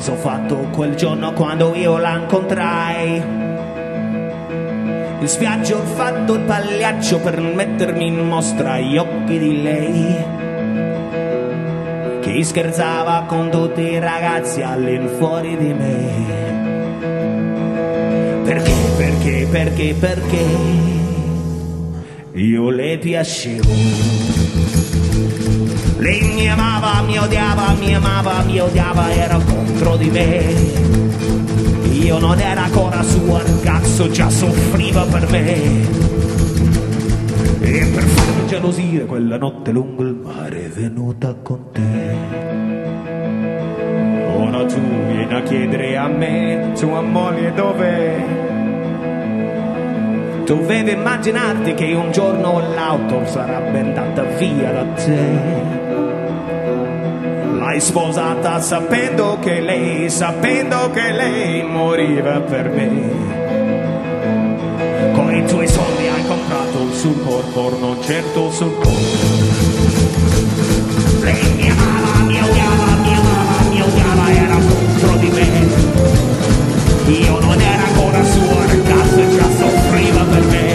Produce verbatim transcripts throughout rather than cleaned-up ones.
cosa ho fatto quel giorno quando io la incontrai. In spiaggia ho fatto il pagliaccio per mettermi in mostra agli occhi di lei, che scherzava con tutti i ragazzi all'infuori di me. Perché, perché, perché, perché io le piacevo. Lei mi amava, mi odiava, mi amava, mi odiava, era contro di me. Io non era ancora suo ragazzo, già soffriva per me. E per farmi gelosire quella notte lungo il mare è venuta con te. Ora tu vieni a chiedere a me, tua moglie dov'è? Dovevi immaginarti che un giorno l'auto sarebbe andata via da te. L'hai sposata sapendo che lei, sapendo che lei moriva per me. Con i tuoi soldi hai comprato il suo corpo, non certo sul corpo. Lei mi amava, mi odiava, mi amava, mi odiava, era contro di me. Io non era ancora suo ragazzo e già soffriva per me.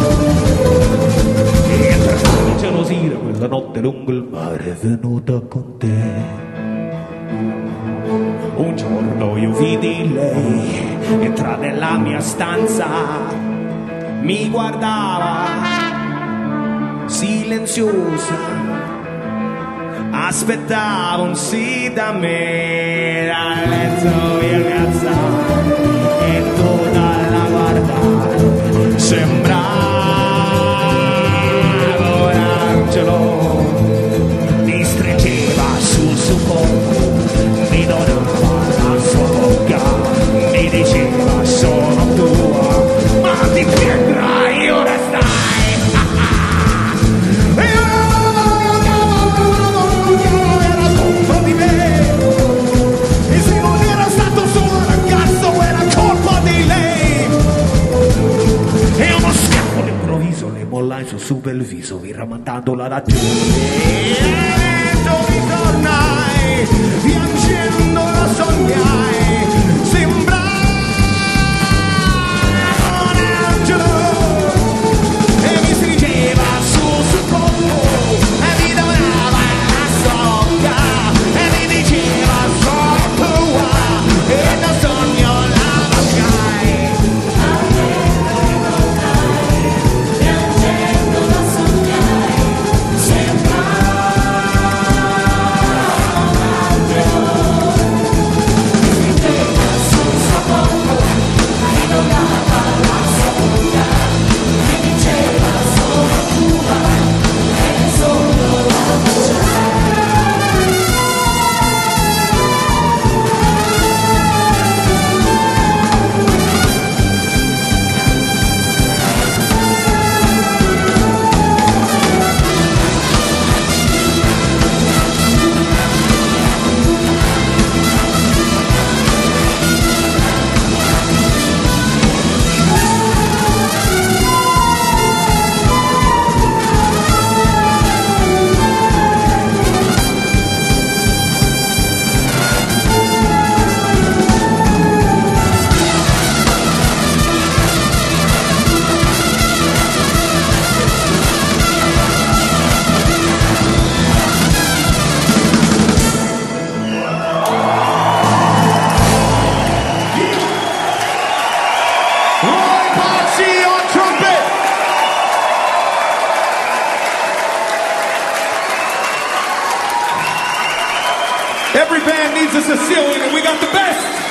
E per farmi gelosire quella notte lungo il mare è venuta con te. Un giorno io vidi lei entrare nella mia stanza, mi guardava silenziosa, aspettava un sì da me, dal letto via piazza e tutta la guardare, sembrava un angelo, mi stringeva sul suo corpo, mi donava la sua bocca, mi diceva sono tua, ma ti vedrai, ora stai. Era contro di me, e se non era stato solo ragazzo era colpa di lei. E uno schiaffo all'improvviso le mollai su su bel viso, vi ramandandola da te. E tu ritornai, piangendo la sognai, sembrava un angelo, e mi stringeva sul suo corpo, e mi donava la sua bocca, e mi diceva sono tua, e da sogno la lasciai. Piangendo la sognai, sembrava un angelo, mi stringeva sul suo corpo, mi donava la sua bocca, mi diceva sono tua, e nel sogno la baciai. Roy Patsy on trumpet. Every band needs a Sicilian, and we got the best.